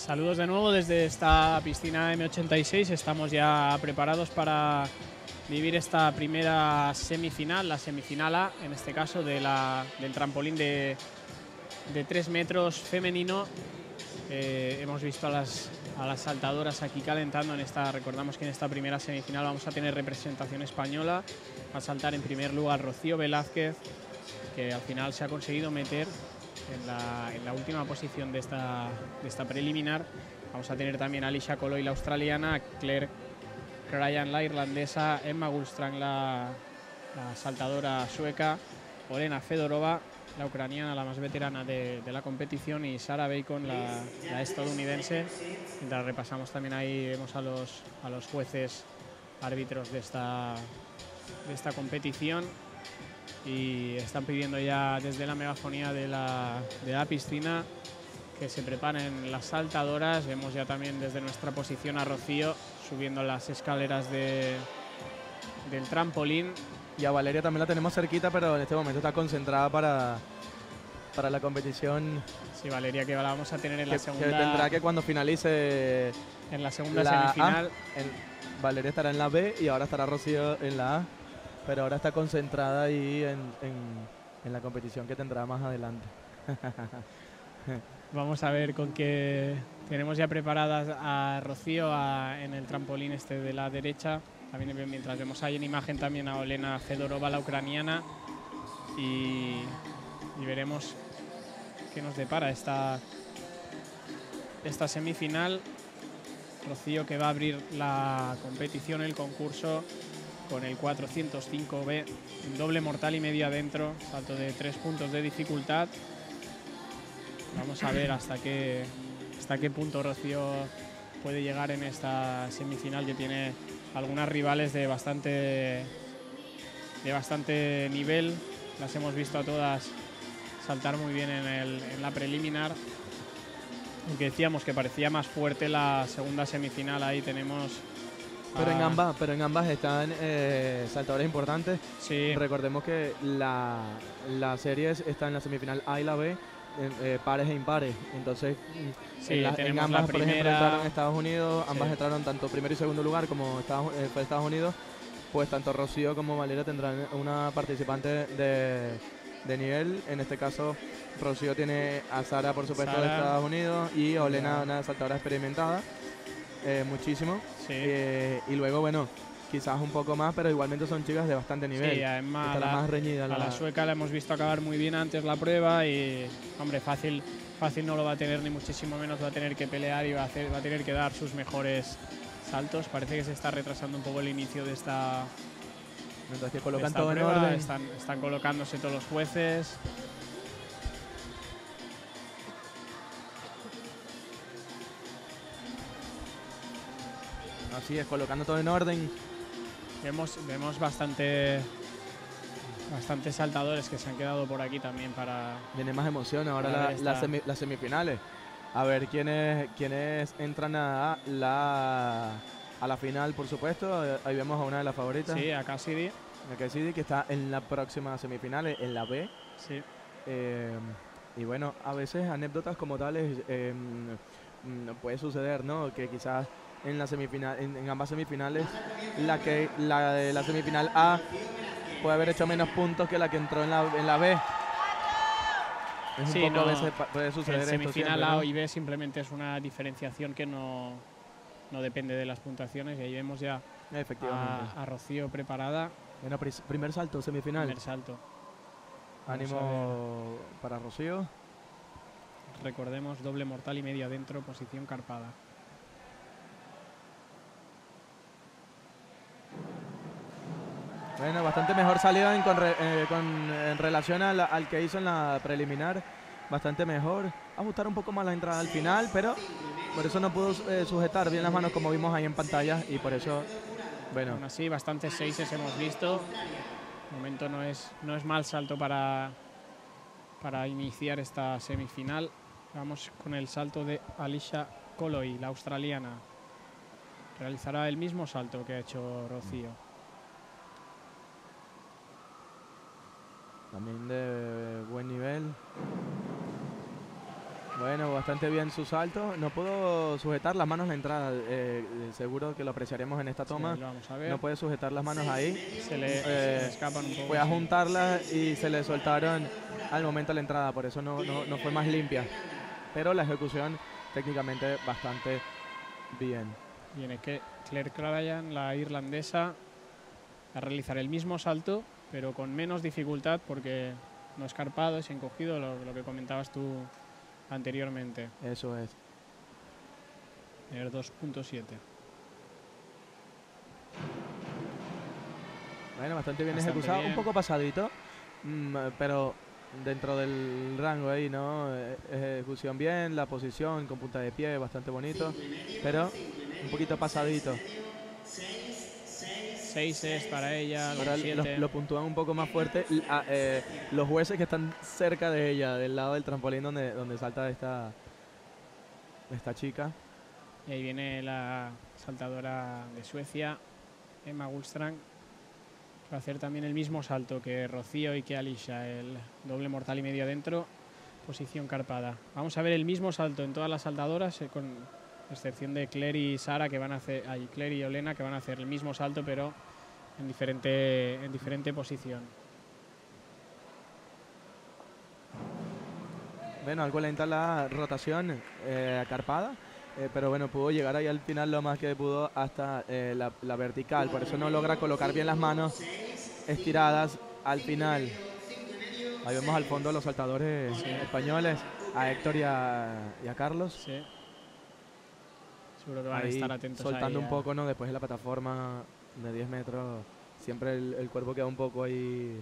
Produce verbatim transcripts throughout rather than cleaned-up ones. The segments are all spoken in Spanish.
Saludos de nuevo desde esta piscina eme ochenta y seis. Estamos ya preparados para vivir esta primera semifinal, la semifinal A, en este caso, de la, del trampolín de, de tres metros femenino. Eh, hemos visto a las, a las saltadoras aquí calentando en esta. Recordamos que en esta primera semifinal vamos a tener representación española. Va a saltar en primer lugar Rocío Velázquez, que al final se ha conseguido meter en la, en la última posición de esta, de esta preliminar. Vamos a tener también a Alicia Coloy, la australiana, a Claire Cryan, la irlandesa, Emma Gullstrand, la, la saltadora sueca, Olena Fedorova, la ucraniana, la más veterana de, de la competición, y Sarah Bacon, la, la estadounidense. Mientras repasamos también ahí, vemos a los, a los jueces árbitros de esta, de esta competición. Y están pidiendo ya desde la megafonía de la, de la piscina que se preparen las saltadoras. Vemos ya también desde nuestra posición a Rocío subiendo las escaleras de, del trampolín. Y a Valeria también la tenemos cerquita, pero en este momento está concentrada para, para la competición. Sí, Valeria, que la vamos a tener en que, la segunda. Que tendrá que cuando finalice en la segunda la semifinal. A, en, Valeria estará en la B y ahora estará Rocío en la A. Pero ahora está concentrada ahí en, en, en la competición que tendrá más adelante. Vamos a ver con qué tenemos ya preparadas a Rocío a, en el trampolín este de la derecha. También mientras vemos ahí en imagen también a Olena Fedorova, la ucraniana. Y, y veremos qué nos depara esta, esta semifinal. Rocío, que va a abrir la competición, el concurso, con el cuatrocientos cinco B, doble mortal y medio adentro, salto de tres puntos de dificultad. Vamos a ver hasta qué, hasta qué punto Rocío puede llegar en esta semifinal, que tiene algunas rivales de bastante, de bastante nivel. Las hemos visto a todas saltar muy bien en, el, en la preliminar. Aunque decíamos que parecía más fuerte la segunda semifinal, ahí tenemos... Pero en ambas, pero en ambas están eh, saltadores importantes. Sí. Recordemos que la, la serie está en la semifinal A y la B, eh, pares e impares. Entonces, sí, en, la, en ambas, la por ejemplo, primera... entraron Estados Unidos, ambas sí. entraron tanto primero y segundo lugar como Estados, eh, fue Estados Unidos. Pues tanto Rocío como Valeria tendrán una participante de, de nivel. En este caso, Rocío tiene a Sara, por supuesto, Sara, de Estados Unidos, y a Olena, una saltadora experimentada. Eh, muchísimo. Sí. Eh, y luego, bueno, quizás un poco más, pero igualmente son chicas de bastante nivel. Sí, además la, la, más reñida. A la... la sueca la hemos visto acabar muy bien antes la prueba y, hombre, fácil, fácil no lo va a tener, ni muchísimo menos va a tener que pelear y va a, hacer, va a tener que dar sus mejores saltos. Parece que se está retrasando un poco el inicio de esta, Mientras que colocan de esta todo prueba. en orden. Están, están colocándose todos los jueces. Así es, colocando todo en orden. Vemos, vemos bastante, bastantes saltadores que se han quedado por aquí también para... Viene más emoción ahora la, la semi, las semifinales. A ver quiénes, quiénes entran a la, a la final, por supuesto. Ahí vemos a una de las favoritas. Sí, a Cassidy. A Cassidy, que está en la próxima semifinal, en la B. Sí. Eh, y bueno, a veces anécdotas como tales eh, puede suceder, ¿no? Que quizás en la semifinal, en, en ambas semifinales, la que la de la semifinal A puede haber hecho menos puntos que la que entró en la, en la B. Es sí, un poco no, a veces puede suceder el semifinal esto siempre, A ¿no? y B simplemente es una diferenciación que no, no depende de las puntuaciones, y ahí vemos ya Efectivamente. a, a Rocío preparada. Bueno, primer salto, semifinal. Primer salto. Ánimo para Rocío. Recordemos, doble mortal y medio adentro, posición carpada. Bueno, bastante mejor salida en, con, eh, con, en relación a la, al que hizo en la preliminar. Bastante mejor. Ajustar un poco más la entrada al final, pero por eso no pudo eh, sujetar bien las manos como vimos ahí en pantalla, y por eso, bueno. Aún así, bastantes seises hemos visto. De momento no es, no es mal salto para, para iniciar esta semifinal. Vamos con el salto de Alicia Coloy, la australiana. Realizará el mismo salto que ha hecho Rocío. También de buen nivel. Bueno, bastante bien su salto. No pudo sujetar las manos en la entrada. Eh, seguro que lo apreciaremos en esta toma. Sí, lo vamos a ver. No puede sujetar las manos ahí. Se le, eh, se le escapan un poco. Fue a sí. juntarlas y se le soltaron al momento de la entrada. Por eso no, no, no fue más limpia. Pero la ejecución técnicamente bastante bien. Viene que Claire Cryan, la irlandesa, a realizar el mismo salto, pero con menos dificultad porque no escarpado, es encogido, lo, lo que comentabas tú anteriormente. Eso es. El dos punto siete. Bueno, bastante bien Bastante ejecutado. bien. Un poco pasadito, mm, pero dentro del rango ahí, ¿no? Eh, Ejecución bien, la posición con punta de pie, bastante bonito, pero un poquito pasadito. seis es para ella, Ahora los lo, siete. lo puntúan un poco más fuerte l- a- eh, los jueces que están cerca de ella, del lado del trampolín donde, donde salta esta, esta chica. Y ahí viene la saltadora de Suecia, Emma Gullstrand, que va a hacer también el mismo salto que Rocío y que Alicia, el doble mortal y medio adentro, posición carpada. Vamos a ver el mismo salto en todas las saltadoras, eh, con excepción de Claire y Sara, que van a hacer, ay, Claire y Olena, que van a hacer el mismo salto, pero en diferente, en diferente posición. Bueno, algo lenta la rotación eh, carpada, eh, pero bueno, pudo llegar ahí al final lo más que pudo hasta eh, la, la vertical. Por eso no logra colocar bien las manos estiradas al final. Ahí vemos al fondo a los saltadores Sí. españoles, a Héctor y a, y a Carlos. Sí. Seguro que van a Ahí estar atentos soltando ahí un a- poco, ¿no? Después de la plataforma de diez metros, siempre el, el cuerpo queda un poco ahí.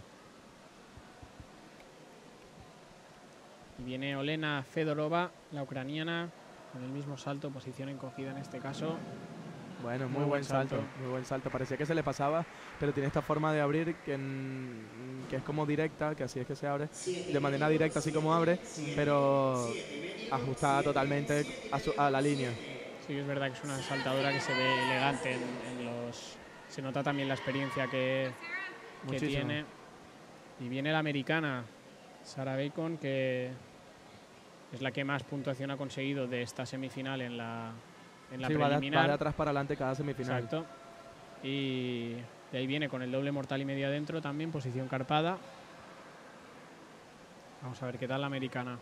Y viene Olena Fedorova, la ucraniana, con el mismo salto, posición encogida en este caso. Bueno, muy, Muy buen buen salto, salto. muy buen salto. Parecía que se le pasaba, pero tiene esta forma de abrir que, en- que es como directa, que así es que se abre, de manera directa, así como abre, pero ajustada totalmente a, su- a la línea. Sí, es verdad que es una saltadora que se ve elegante en, en los... Se nota también la experiencia que, que Muchísimo. tiene. Y viene la americana, Sarah Bacon, que es la que más puntuación ha conseguido de esta semifinal en la, en la Sí, va de, preliminar. va de atrás para adelante cada semifinal. Exacto. Y de ahí viene con el doble mortal y medio adentro también, posición carpada. Vamos a ver qué tal la americana.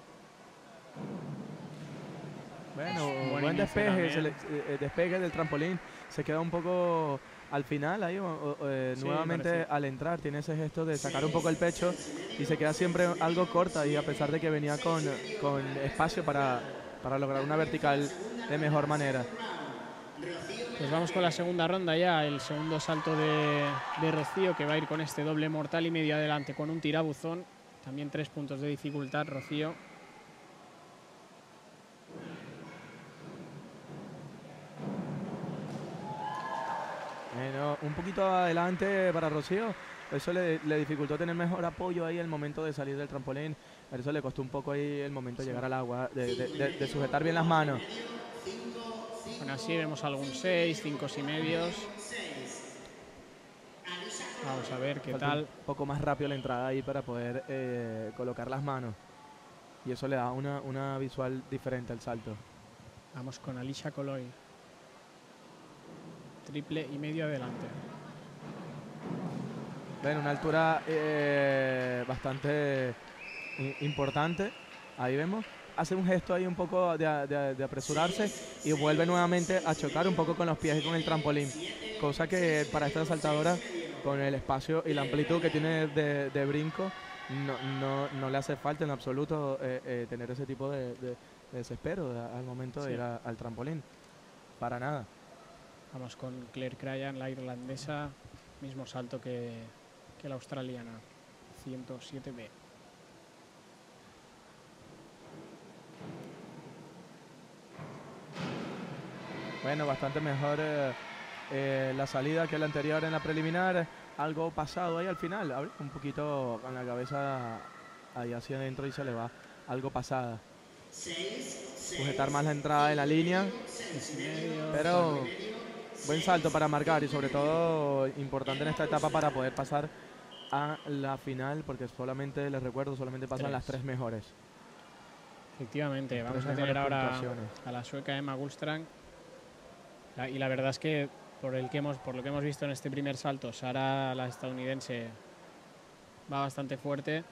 Bueno, Buen buen inicio despeje, también. se le- eh, despegue del trampolín. Se queda un poco al final ahí, o- o- eh, Sí, nuevamente parece. al entrar tiene ese gesto de sacar un poco el pecho y se queda siempre algo corta, y a pesar de que venía con, con espacio para, para lograr una vertical de mejor manera. Pues vamos con la segunda ronda ya, el segundo salto de, de Rocío, que va a ir con este doble mortal y medio adelante con un tirabuzón. También tres puntos de dificultad, Rocío. Bueno, un poquito adelante para Rocío. Eso le, le dificultó tener mejor apoyo ahí al momento de salir del trampolín. Por eso le costó un poco ahí el momento de llegar al agua, de, de- de- de sujetar bien las manos. Bueno, así vemos algún seis, cinco y medios. Vamos a ver qué Falta tal. un poco más rápido la entrada ahí para poder eh, colocar las manos. Y eso le da una, una visual diferente al salto. Vamos con Alicia Coloy. Triple y medio adelante. Ven, una altura eh, bastante i- importante. Ahí vemos. Hace un gesto ahí un poco de, a- de a- de apresurarse y vuelve nuevamente a chocar un poco con los pies y con el trampolín. Cosa que para esta saltadora, con el espacio y la amplitud que tiene de, de brinco, no, no, no le hace falta en absoluto eh, eh, tener ese tipo de, de- de desespero de- al momento de Sí. ir a- al trampolín. Para nada. Vamos con Claire Cryan, la irlandesa. Mismo salto que, que la australiana. ciento siete B. Bueno, bastante mejor eh, eh, la salida que la anterior en la preliminar. Algo pasado ahí al final. Abre un poquito con la cabeza ahí hacia adentro y se le va algo pasada. Sujetar más la entrada de la línea. seis y medio. Pero buen salto para marcar y sobre todo importante en esta etapa para poder pasar a la final, porque solamente, les recuerdo, solamente pasan Tres. las tres mejores. Efectivamente, vamos Tres a tener mejores ahora puntuaciones. a la sueca Emma Gullstrand. La- y la verdad es que por, el que hemos, por lo que hemos visto en este primer salto, Sara, la estadounidense, va bastante fuerte.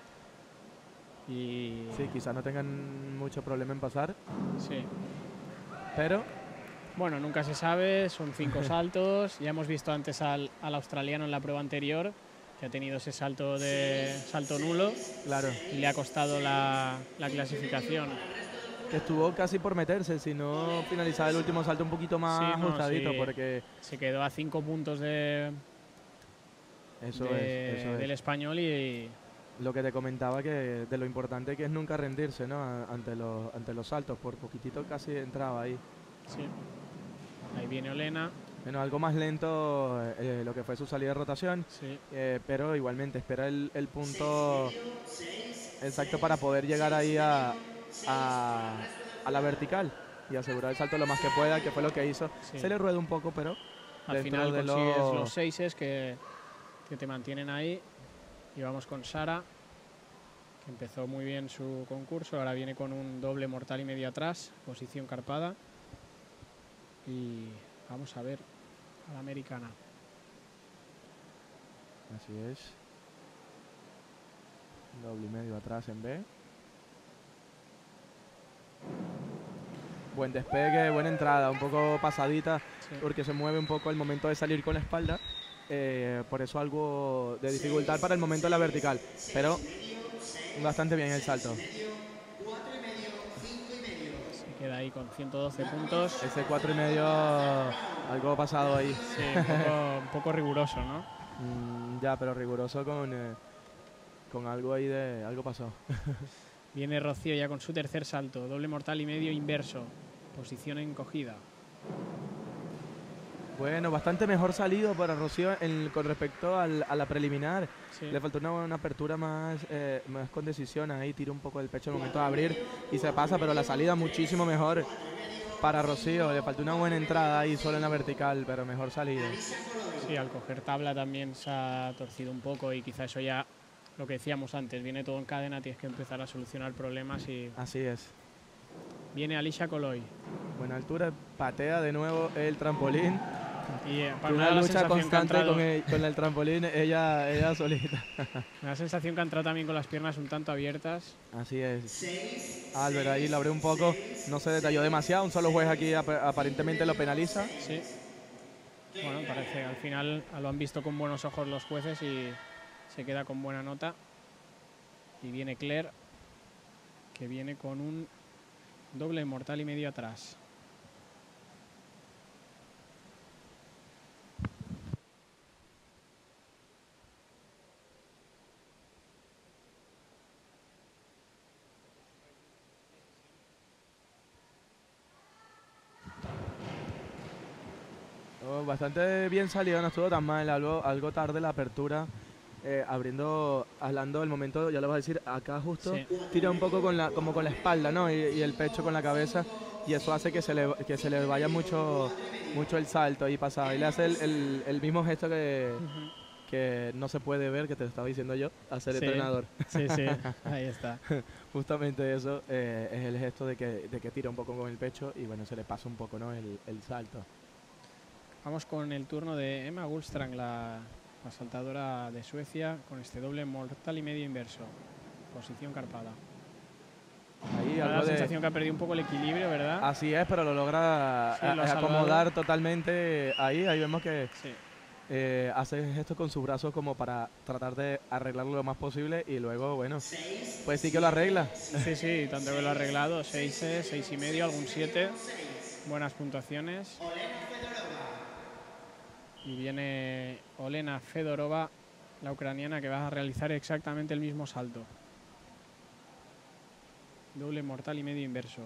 Y Sí, quizás no tengan mucho problema en pasar, sí. pero Bueno, nunca se sabe, son cinco saltos. Ya hemos visto antes al, al australiano en la prueba anterior, que ha tenido ese salto de salto nulo claro, y le ha costado la, la clasificación. que estuvo casi por meterse, si no finalizaba el último salto un poquito más Sí, no, ajustadito, sí. porque Se quedó a cinco puntos de, eso de- es, eso es. del español y Lo que te comentaba, que de lo importante que es nunca rendirse, ¿no? A- Ante los, ante los saltos, por poquitito casi entraba ahí. sí. Ahí viene Olena. Bueno, algo más lento eh, lo que fue su salida de rotación, Sí. eh, pero igualmente espera el, el punto exacto para poder llegar ahí a, a, a la vertical y asegurar el salto lo más que pueda, que fue lo que hizo. Sí. Se le rueda un poco, pero Al dentro final de consigues lo- los seises que, que te mantienen ahí. Y vamos con Sara, que empezó muy bien su concurso. Ahora viene con un doble mortal y medio atrás, posición carpada. Y vamos a ver a la americana. Así es. Doble y medio atrás en B. Buen despegue, buena entrada, un poco pasadita, Sí. porque se mueve un poco al momento de salir con la espalda. Eh, por eso algo de dificultad para el momento de la vertical. Pero bastante bien el salto. Se queda ahí con ciento doce puntos. Ese cuatro y medio, algo pasado ahí. Sí, un poco, un poco riguroso, ¿no? Mm, ya, pero riguroso con, eh, con algo ahí de... Algo pasó. Viene Rocío ya con su tercer salto, doble mortal y medio inverso, posición encogida. Bueno, bastante mejor salido para Rocío en- con respecto al- a la preliminar. Sí. Le faltó una, una apertura más, eh, más con decisión. Ahí tira un poco del pecho al momento de abrir y se pasa, pero la salida muchísimo mejor para Rocío. Le faltó una buena entrada ahí solo en la vertical, pero mejor salida. Sí, al coger tabla también se ha torcido un poco y quizá eso ya, lo que decíamos antes, viene todo en cadena, tienes que empezar a solucionar problemas y Así es. viene Alicia Coloy. Buena altura, patea de nuevo el trampolín. Y eh, para Una me da la lucha sensación que ha constante entrado- con el, con el trampolín, ella, ella solita. me da la sensación que ha entrado también con las piernas un tanto abiertas. Así es. Albert ahí lo abrió un poco, no se detalló demasiado, un solo juez aquí ap- aparentemente lo penaliza. Sí. Bueno, parece al final lo han visto con buenos ojos los jueces y se queda con buena nota. Y viene Claire, que viene con un doble mortal y medio atrás. Oh, bastante bien salido, no estuvo tan mal, algo, algo tarde la apertura, eh, abriendo, hablando del momento, ya lo vas a decir, acá justo, Sí. tira un poco con la, como con la espalda, ¿no? Y, y el pecho con la cabeza, y eso hace que se le, que se le vaya mucho, mucho el salto ahí pasado. Y le hace el, el- el mismo gesto que, Ujú. que no se puede ver, que te lo estaba diciendo yo, hacer Sí. entrenador. Sí, sí, ahí está. Justamente eso eh, es el gesto de que, de que tira un poco con el pecho y bueno, se le pasa un poco, ¿no? El, el salto. Vamos con el turno de Emma Gullstrand, la, la saltadora de Suecia, con este doble mortal y medio inverso. Posición carpada. Ahí Me da la algo de... sensación que ha perdido un poco el equilibrio, ¿verdad? Así es, pero lo logra Sí, a- lo ha a- salvado. acomodar totalmente ahí. Ahí vemos que Sí. eh, hace gesto con sus brazos como para tratar de arreglarlo lo más posible y luego, bueno, pues sí que lo arregla. Sí, sí, tanto que lo ha arreglado. seis, seis y medio, algún siete. Buenas puntuaciones. Y viene Olena Fedorova, la ucraniana, que va a realizar exactamente el mismo salto. Doble mortal y medio inverso.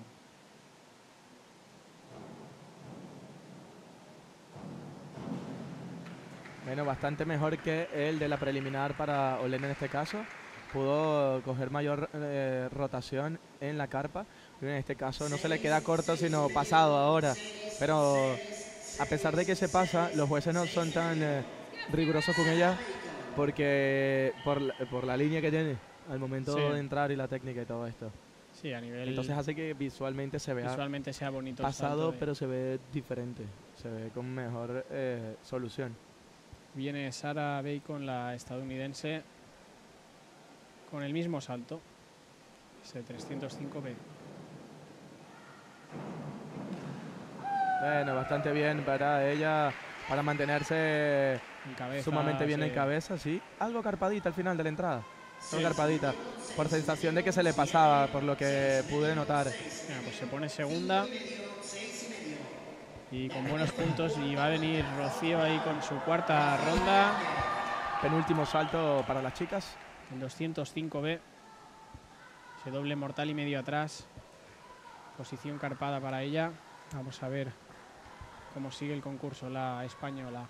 Bueno, bastante mejor que el de la preliminar para Olena en este caso. Pudo coger mayor eh, rotación en la carpa. En este caso no se le queda corto, sino pasado ahora. Pero a pesar de que se pasa, los jueces no son tan eh, rigurosos con ella porque por la, por la línea que tiene al momento Sí. de entrar y la técnica y todo esto. Sí, a nivel... Entonces hace que visualmente se vea visualmente sea bonito el pasado, salto de- pero se ve diferente. Se ve con mejor eh, solución. Viene Sarah Bacon, la estadounidense, con el mismo salto, ese trescientos cinco B. Bueno, bastante bien para ella, para mantenerse En cabeza, sumamente bien sí. en cabeza, sí. Algo carpadita al final de la entrada. Algo carpadita. Por sensación de que se le pasaba, por lo que pude notar. Mira, pues se pone segunda y con buenos puntos, y va a venir Rocío ahí con su cuarta ronda, Penúltimo salto para las chicas. el doscientos cinco B, ese doble mortal y medio atrás, posición carpada para ella. Vamos a ver cómo sigue el concurso la española.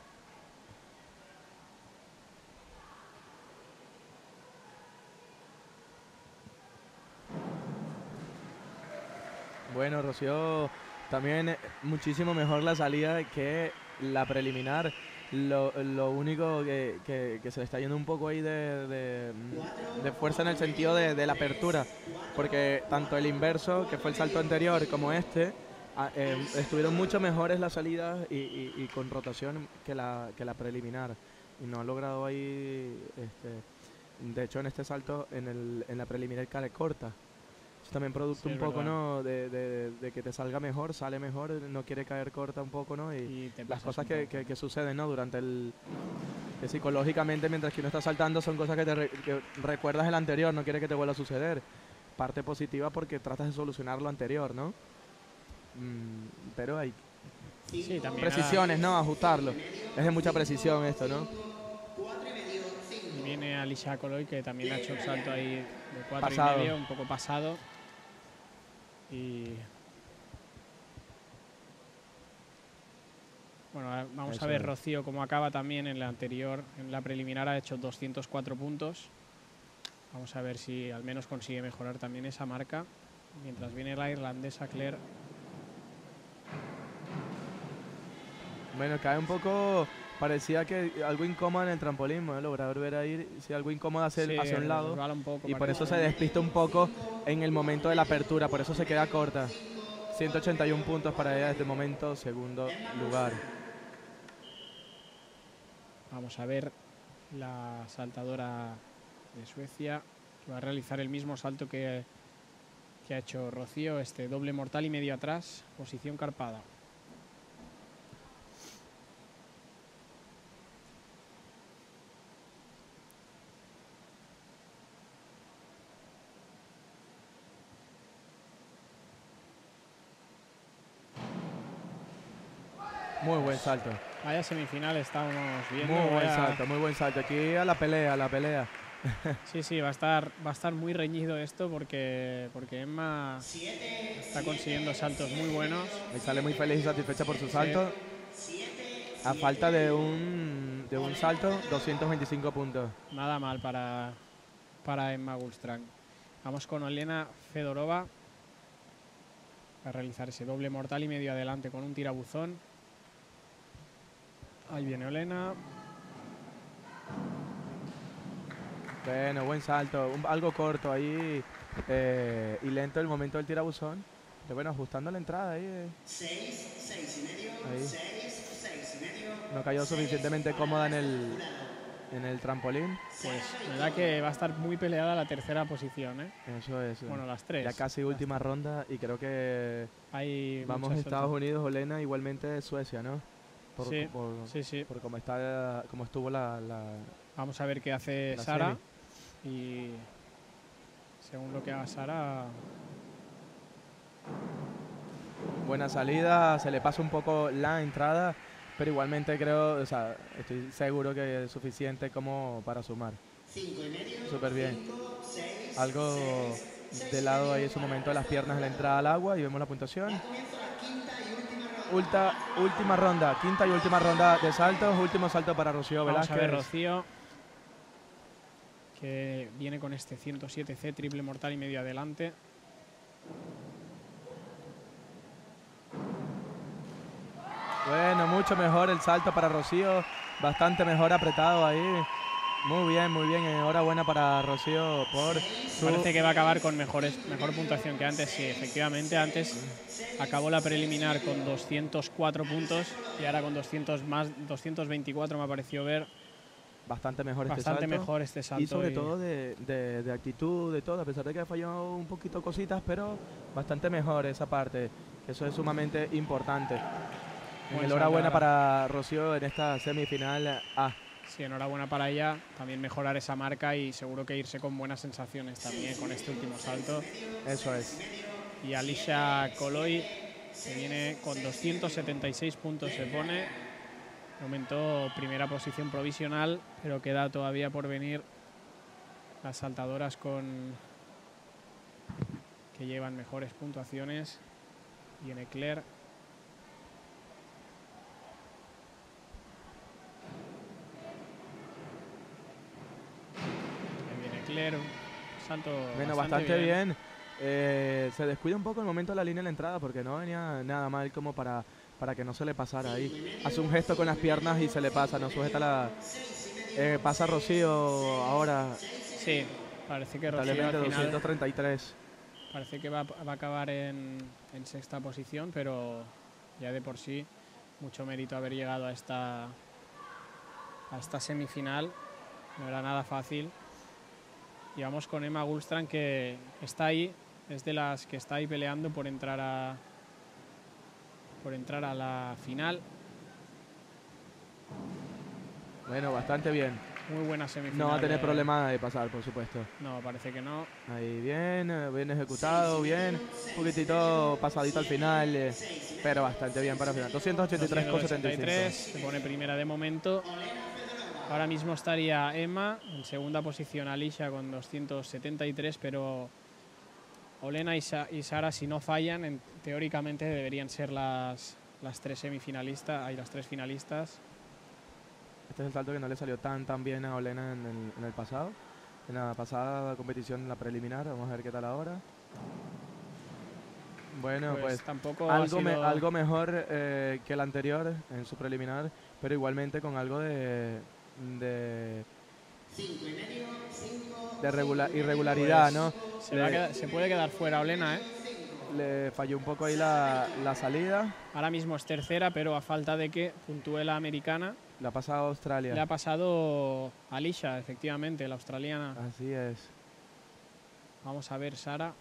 Bueno, Rocío, también eh, muchísimo mejor la salida que la preliminar. Lo, lo único que, que- que se le está yendo un poco ahí de, de- de fuerza en el sentido de, de la apertura, porque tanto el inverso, que fue el salto anterior, como este, a- eh, estuvieron mucho mejores las salidas y, y- y con rotación que la, que la preliminar. Y no ha logrado ahí, este, de hecho en este salto, en, el, en la preliminar cae corta. Es también producto Sí, un es poco, verdad. ¿no? De, de- de que te salga mejor, sale mejor, no quiere caer corta un poco, ¿no? Y, Y te las pasas cosas un que, poco. que- que suceden, ¿no? Durante el... que psicológicamente mientras que uno está saltando son cosas que te re- que recuerdas el anterior, no quiere que te vuelva a suceder. Parte positiva porque tratas de solucionar lo anterior, ¿no? Mm, pero hay Sí, también precisiones, ¿no? Ajustarlo. Es de mucha precisión esto, ¿no? ahora- y viene Alicia Coloy, que también ha hecho un salto ahí de cuatro Pasado. y medio, un poco pasado. Y bueno, a- vamos Eso a ver es. Rocío cómo acaba también en la anterior, en la preliminar ha hecho doscientos cuatro puntos. Vamos a ver si al menos consigue mejorar también esa marca. Mientras viene la irlandesa Claire. Bueno, cae un poco... Parecía que algo incómodo en el trampolín, ¿no? Lograr ver ahí, si algo incómodo hacia, el- Sí, hacia un lado. resbala un poco, Y por parece. eso se despista un poco en el momento de la apertura, por eso se queda corta. ciento ochenta y uno puntos para ella desde el momento, segundo lugar. Vamos a ver la saltadora de Suecia, que va a realizar el mismo salto que, que ha hecho Rocío, este doble mortal y medio atrás, posición carpada. Muy buen salto. Vaya semifinal estamos viendo. Muy buen vaya- salto, muy buen salto. Aquí a la pelea, a la pelea. Sí, sí, va a estar, va a estar muy reñido esto porque, porque Emma está consiguiendo saltos muy buenos. Ahí sale muy feliz y satisfecha por su salto. A falta de un, de un salto, doscientos veinticinco puntos. Nada mal para, para Emma Gulstrang. Vamos con Elena Fedorova a realizar ese doble mortal y medio adelante con un tirabuzón. Ahí viene Elena. Bueno, buen salto. Un- algo corto ahí eh, y lento el momento del tirabuzón. Pero bueno, ajustando la entrada ahí. eh. Ahí. No cayó suficientemente cómoda en el, en el trampolín. Pues me da que va a estar muy peleada la tercera posición, ¿eh? Eso es. eh. Bueno, las tres. Ya casi última ronda y creo que Hay vamos a muchas Estados saltos. Unidos, Olena, igualmente Suecia, ¿no? Por, Sí, por, Sí, sí. por cómo está, cómo estuvo la, la- Vamos a ver qué hace La Sara. Y según lo que haga Sara, buena salida, se le pasa un poco la entrada, pero igualmente creo, o sea, estoy seguro que es suficiente como para sumar. Súper bien. Algo de lado ahí en su momento de las piernas de la entrada al agua y vemos la puntuación. Ulta, última ronda, quinta y última ronda de saltos, último salto para Rocío vamos Velázquez. a ver Rocío, que viene con este ciento siete C, triple mortal y medio adelante. Bueno, mucho mejor el salto para Rocío, bastante mejor apretado ahí. Muy bien, muy bien. Enhorabuena para Rocío por su... Parece que va a acabar con mejores, mejor puntuación que antes. Sí, efectivamente, antes acabó la preliminar con doscientos cuatro puntos y ahora con doscientos más, doscientos veinticuatro me ha parecido ver. Bastante mejor este Bastante salto. mejor este salto. Y sobre y... todo de, de, de actitud, de todo, a pesar de que falló un poquito cositas, pero bastante mejor esa parte. Eso es sumamente importante. Enhorabuena para Rocío en esta semifinal A. Sí, enhorabuena para ella. También mejorar esa marca y seguro que irse con buenas sensaciones también con este último salto. Eso es. Y Alicia Coloy, que viene con doscientos setenta y seis puntos, se pone. De momento, primera posición provisional, pero queda todavía por venir las saltadoras con que llevan mejores puntuaciones. Viene Claire. Ahí viene Claire. Salto bueno, bastante, bastante bien. bien. Eh, se descuida un poco el momento de la línea de la entrada porque no venía nada mal como para, para que no se le pasara ahí. Hace un gesto con las piernas y se le pasa, no sujeta la... Eh, pasa Rocío ahora. Sí, parece que Rocío al final doscientos treinta y tres. Parece que va, va a acabar en, en sexta posición, pero ya de por sí mucho mérito haber llegado a esta, a esta semifinal. No era nada fácil. Y vamos con Emma Gullstrand, que está ahí, es de las que está ahí peleando por entrar a, por entrar a la final. Bueno, bastante bien. Muy buena semifinal. No va a tener de... problema de pasar, por supuesto. No, parece que no. Ahí bien, bien ejecutado, bien. Un poquitito pasadito al final, eh, pero bastante bien para el final. doscientos ochenta y tres con setenta y cinco. Se pone primera de momento. Ahora mismo estaría Emma, en segunda posición Alicia con doscientos setenta y tres, pero Olena y, Sa y Sara, si no fallan, en, teóricamente deberían ser las, las tres semifinalistas, hay las tres finalistas. Este es el salto que no le salió tan tan bien a Olena en el, en el pasado. En la pasada competición, en la preliminar. Vamos a ver qué tal ahora. Bueno, pues, pues tampoco algo, sido... me, algo mejor eh, que el anterior en su preliminar, pero igualmente con algo de... de de regular, irregularidad, pues ¿no? Se, va a quedar, se puede quedar fuera Olena, ¿eh? Le falló un poco ahí la, la salida. Ahora mismo es tercera, pero a falta de que puntúe la americana. Le ha pasado a Australia. Le ha pasado a Alicia, efectivamente, la australiana. Así es. Vamos a ver, Sara.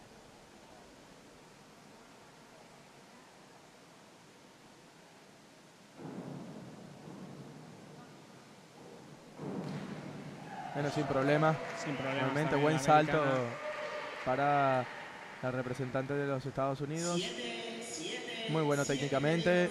Bueno, sin problema. Sin problema. Realmente buen salto para la representante de los Estados Unidos. Muy bueno técnicamente.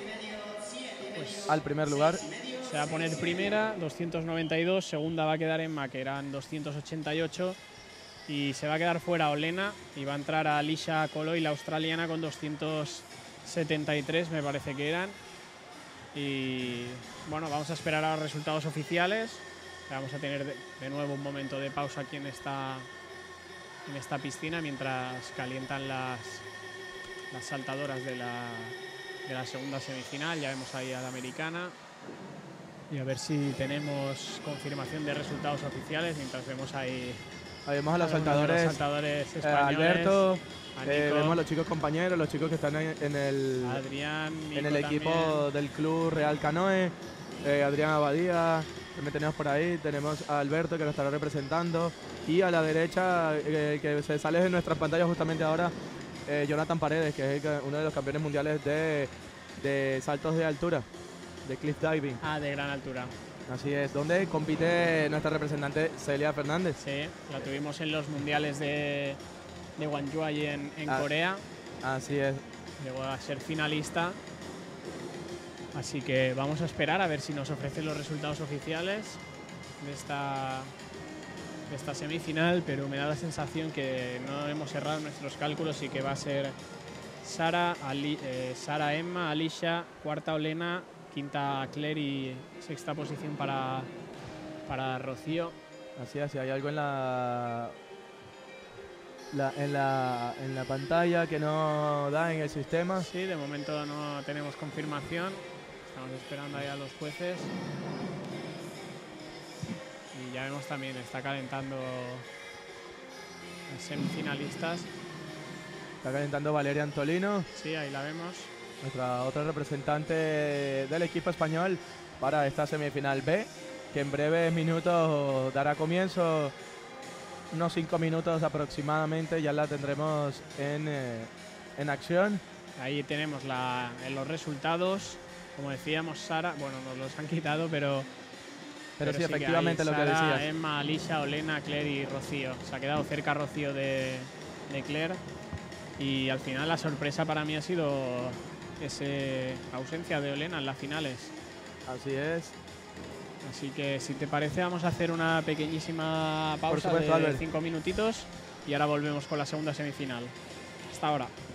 Pues al primer lugar. Se va a poner primera, doscientos noventa y dos. Segunda va a quedar Emma, que eran doscientos ochenta y ocho. Y se va a quedar fuera Olena. Y va a entrar a Alicia Coloy, la australiana, con doscientos setenta y tres, me parece que eran. Y bueno, vamos a esperar a los resultados oficiales. Vamos a tener de, de nuevo un momento de pausa aquí en esta, en esta piscina mientras calientan las, las saltadoras de la, de la segunda semifinal. Ya vemos ahí a la americana. Y a ver si tenemos confirmación de resultados oficiales mientras vemos ahí, ahí vemos a los saltadores, los saltadores españoles. Eh, Alberto, a eh, vemos a los chicos compañeros, los chicos que están en, en el, Adrián, en el equipo también. del Club Real Canoe. Eh, Adrián Abadía, también tenemos por ahí, tenemos a Alberto que nos estará representando, y a la derecha, eh, que se sale de nuestras pantallas justamente ahora, eh, Jonathan Paredes, que es el, uno de los campeones mundiales de, de saltos de altura, de cliff diving. Ah, de gran altura. Así es, donde compite nuestra representante Celia Fernández. Sí, la tuvimos en los mundiales de, de Gwangju allí en, en ah, Corea. Así es. Llegó a ser finalista. Así que vamos a esperar a ver si nos ofrecen los resultados oficiales de esta, de esta semifinal, pero me da la sensación que no hemos errado nuestros cálculos y que va a ser Sara, Ali, eh, Sara Emma, Alicia, cuarta Olena, quinta Claire y sexta posición para, para Rocío. Así es, si hay algo en la, la, en, la, en la pantalla que no da en el sistema. Sí, de momento no tenemos confirmación. Estamos esperando ahí a los jueces. Y ya vemos también, está calentando los semifinalistas. Está calentando Valeria Antolino. Sí, ahí la vemos. Nuestra otra representante del equipo español para esta semifinal B, que en breves minutos dará comienzo. Unos cinco minutos aproximadamente ya la tendremos en, eh, en acción. Ahí tenemos la, en los resultados. Como decíamos, Sara, bueno, nos los han quitado, pero... Pero, pero sí, sí efectivamente que lo que Sara, decías. Emma, Alicia, Olena, Claire y Rocío. Se ha quedado cerca Rocío de, de Claire. Y al final la sorpresa para mí ha sido esa ausencia de Olena en las finales. Así es. Así que si te parece vamos a hacer una pequeñísima pausa supuesto, de Albert. cinco minutitos y ahora volvemos con la segunda semifinal. Hasta ahora.